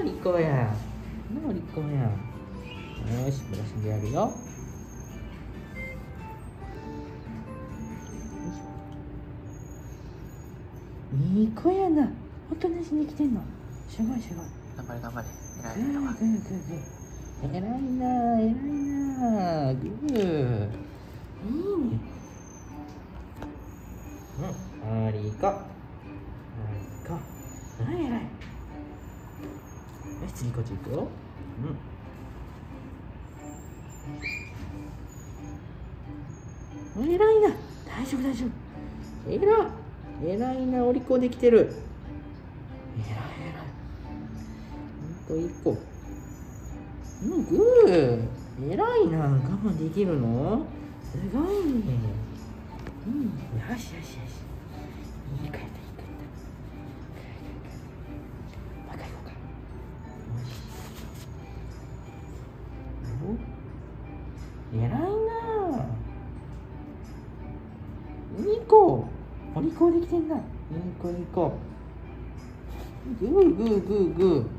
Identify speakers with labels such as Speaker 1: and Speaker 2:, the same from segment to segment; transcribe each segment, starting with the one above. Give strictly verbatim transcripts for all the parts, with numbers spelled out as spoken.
Speaker 1: のりこやのりこや。よし、ブラシでやるよ。いい子やな。おとなしに来てんの。すごいすごい。
Speaker 2: 頑張れ頑張れ。偉い
Speaker 1: グーグーグーグー。偉いな、偉いな。グー。いいね。うん、ありこ。ありこ。はい、偉い。よし、次こっち行くよ。うん。偉いな。大丈夫、大丈夫。偉い。偉いな、お利口できてる。偉い、偉い。いい子、いい子。うん、グー。偉いな、我慢できるの。すごいね。うん、よしよしよし。いい子やった、いい子やった。また行こうか。よし。お、偉いな。いい子。お利口できてんな。いい子、いい子。グーグーグーグー。よ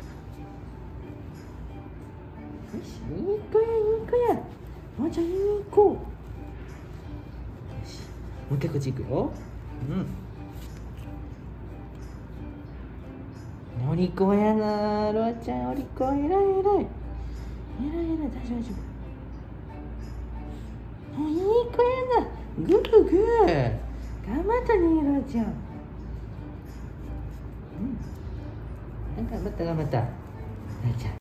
Speaker 1: し、いい子や、いい子や。もうちょいいい子。よし、もう一回こっち行くよ。うん。お利口やな、ロアちゃん、お利口、えらいえらい。えらいえらい、大丈夫、大丈夫。いい子やな、グーグー。頑張ったね、ロアちゃん。うん。頑張った、頑張った。ロアちゃん。